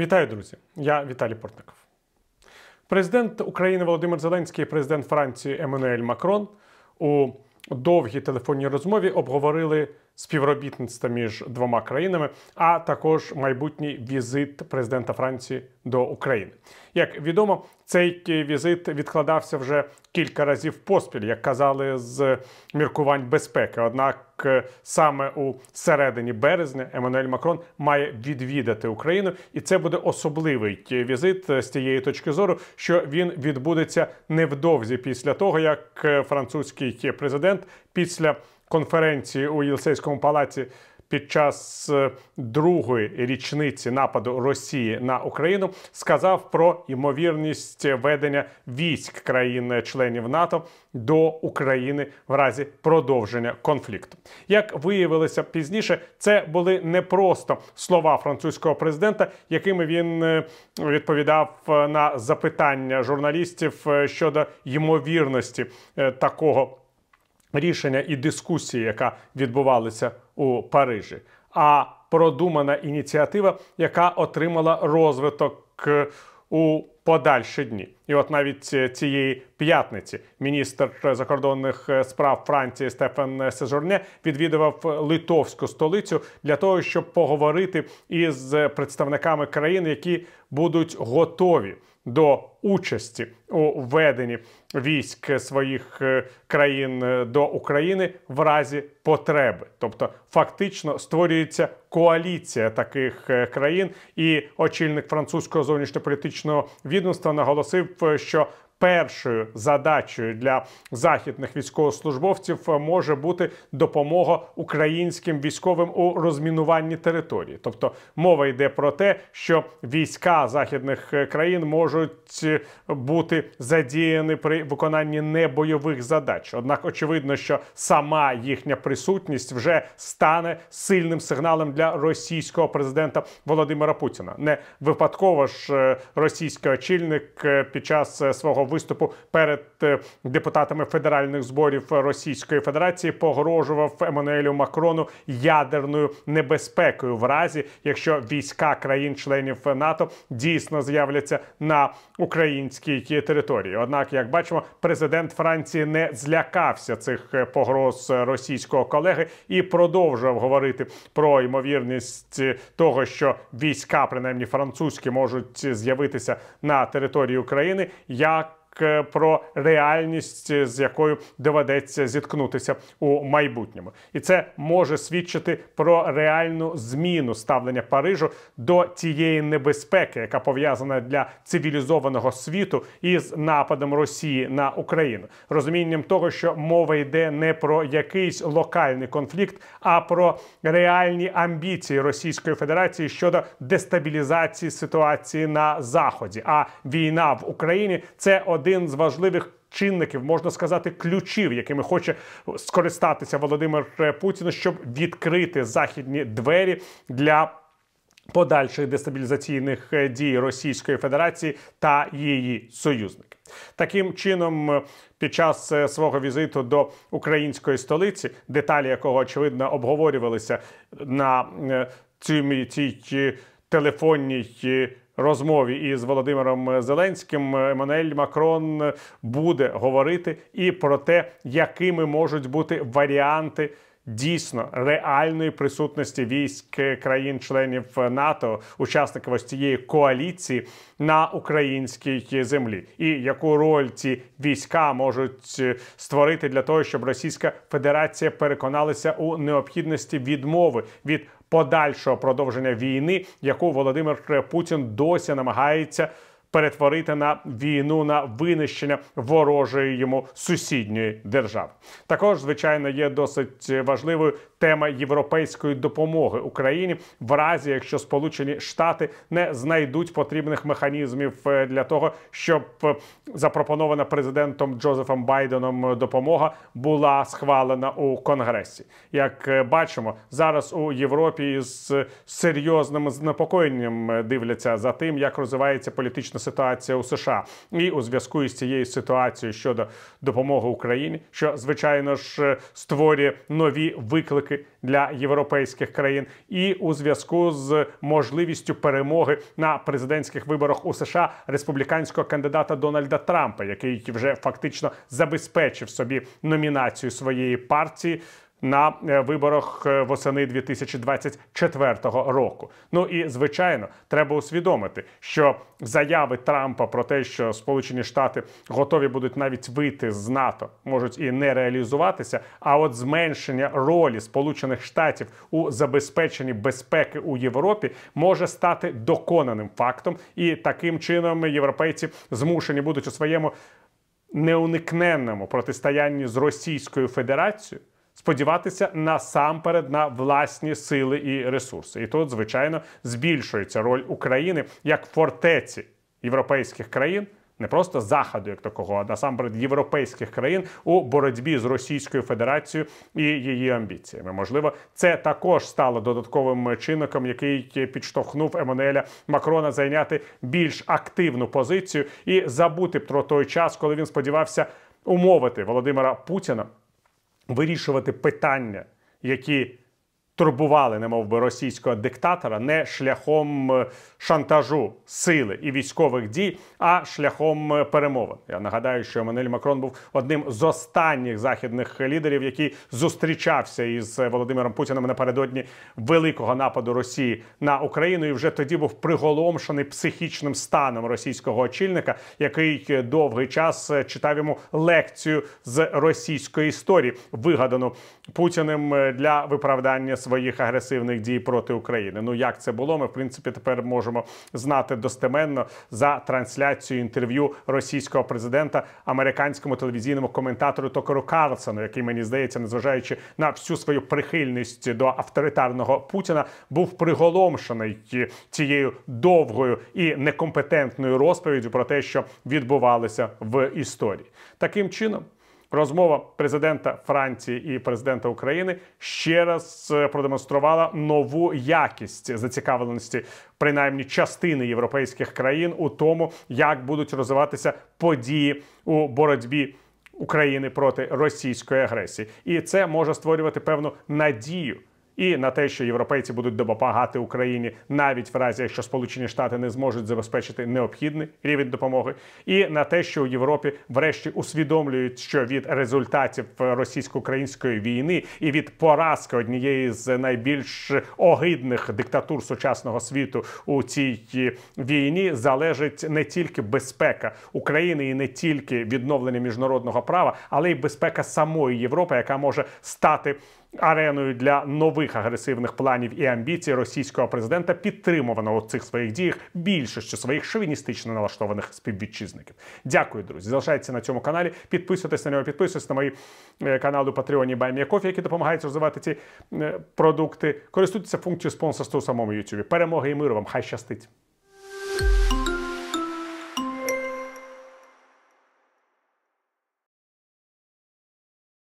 Вітаю, друзі! Я Віталій Портников. Президент України Володимир Зеленський і президент Франції Еммануель Макрон у довгій телефонній розмові обговорили співробітництво між двома країнами, а також майбутній візит президента Франції до України. Як відомо, цей візит відкладався вже кілька разів поспіль, як казали, з міркувань безпеки. Однак саме у середині березня Еммануель Макрон має відвідати Україну, і це буде особливий візит з тієї точки зору, що він відбудеться невдовзі після того, як французький президент після конференції у Єлисейському палаці під час другої річниці нападу Росії на Україну сказав про ймовірність ведення військ країн-членів НАТО до України в разі продовження конфлікту. Як виявилося пізніше, це були не просто слова французького президента, якими він відповідав на запитання журналістів щодо ймовірності такого рішення і дискусії, яка відбувалася у Парижі, а продумана ініціатива, яка отримала розвиток у подальші дні. І от навіть цієї п'ятниці міністр закордонних справ Франції Стефан Сежурне відвідував литовську столицю для того, щоб поговорити із представниками країн, які будуть готові до участі у введенні військ своїх країн до України в разі потреби. Тобто фактично створюється коаліція таких країн, і очільник французького зовнішньополітичного відомства наголосив, що першою задачею для західних військовослужбовців може бути допомога українським військовим у розмінуванні території. Тобто мова йде про те, що війська західних країн можуть бути задіяні при виконанні небойових задач. Однак очевидно, що сама їхня присутність вже стане сильним сигналом для російського президента Володимира Путіна. Не випадково ж російський очільник під час свого виступу перед депутатами федеральних зборів Російської Федерації погрожував Еммануелю Макрону ядерною небезпекою в разі, якщо війська країн-членів НАТО дійсно з'являться на українській території. Однак, як бачимо, президент Франції не злякався цих погроз російського колеги і продовжував говорити про ймовірність того, що війська, принаймні французькі, можуть з'явитися на території України, як про реальність, з якою доведеться зіткнутися у майбутньому. І це може свідчити про реальну зміну ставлення Парижу до тієї небезпеки, яка пов'язана для цивілізованого світу із нападом Росії на Україну. Розумінням того, що мова йде не про якийсь локальний конфлікт, а про реальні амбіції Російської Федерації щодо дестабілізації ситуації на Заході. А війна в Україні – це один з важливих чинників, можна сказати, ключів, якими хоче скористатися Володимир Путін, щоб відкрити західні двері для подальших дестабілізаційних дій Російської Федерації та її союзників. Таким чином, під час свого візиту до української столиці, деталі якого, очевидно, обговорювалися на цій телефонній розмові із Володимиром Зеленським, Еммануель Макрон буде говорити і про те, якими можуть бути варіанти дійсно реальної присутності військ країн-членів НАТО, учасників ось цієї коаліції на українській землі. І яку роль ці війська можуть створити для того, щоб Російська Федерація переконалася у необхідності відмови від подальшого продовження війни, яку Володимир Путін досі намагається перетворити на війну на винищення ворожої йому сусідньої держави. Також, звичайно, є досить важливою тема європейської допомоги Україні в разі, якщо Сполучені Штати не знайдуть потрібних механізмів для того, щоб запропонована президентом Джозефом Байденом допомога була схвалена у Конгресі. Як бачимо, зараз у Європі з серйозним занепокоєнням дивляться за тим, як розвивається політична ситуація у США. І у зв'язку із цією ситуацією щодо допомоги Україні, що, звичайно ж, створює нові виклики для європейських країн, і у зв'язку з можливістю перемоги на президентських виборах у США республіканського кандидата Дональда Трампа, який вже фактично забезпечив собі номінацію своєї партії на виборах восени 2024 року. Ну і, звичайно, треба усвідомити, що заяви Трампа про те, що Сполучені Штати готові будуть навіть вийти з НАТО, можуть і не реалізуватися, а от зменшення ролі Сполучених Штатів у забезпеченні безпеки у Європі може стати доконаним фактом, і таким чином європейці змушені будуть у своєму неуникненному протистоянні з Російською Федерацією сподіватися насамперед на власні сили і ресурси. І тут, звичайно, збільшується роль України як фортеці європейських країн, не просто Заходу як такого, а насамперед європейських країн у боротьбі з Російською Федерацією і її амбіціями. Можливо, це також стало додатковим чинником, який підштовхнув Еммануеля Макрона зайняти більш активну позицію і забути про той час, коли він сподівався умовити Володимира Путіна вирішувати питання, які турбували, немовби, російського диктатора, не шляхом шантажу, сили і військових дій, а шляхом перемовин. Я нагадаю, що Еммануель Макрон був одним з останніх західних лідерів, який зустрічався із Володимиром Путіним напередодні великого нападу Росії на Україну, і вже тоді був приголомшений психічним станом російського очільника, який довгий час читав йому лекцію з російської історії, вигадану Путіним для виправдання своїх агресивних дій проти України. Ну, як це було, ми, в принципі, тепер можемо знати достеменно за трансляцією інтерв'ю російського президента американському телевізійному коментатору Токеру Карлсону, який, мені здається, незважаючи на всю свою прихильність до авторитарного Путіна, був приголомшений цією довгою і некомпетентною розповіддю про те, що відбувалося в історії. Таким чином, розмова президента Франції і президента України ще раз продемонструвала нову якість зацікавленості, принаймні частини європейських країн, у тому, як будуть розвиватися події у боротьбі України проти російської агресії. І це може створювати певну надію і на те, що європейці будуть допомагати Україні навіть в разі, якщо Сполучені Штати не зможуть забезпечити необхідний рівень допомоги, і на те, що у Європі врешті усвідомлюють, що від результатів російсько-української війни і від поразки однієї з найбільш огидних диктатур сучасного світу у цій війні залежить не тільки безпека України і не тільки відновлення міжнародного права, але й безпека самої Європи, яка може стати ареною для нових агресивних планів і амбіцій російського президента, підтримуваного у цих своїх діях більшістю своїх шовіністично налаштованих співвітчизників. Дякую, друзі. Залишайтеся на цьому каналі, підписуйтесь на нього, підписуйтесь на мої канали у Патреоні Buy Me a Coffee, які допомагають розвивати ці продукти. Користуйтеся функцією спонсорства у самому YouTube. Перемоги і миру вам. Хай щастить!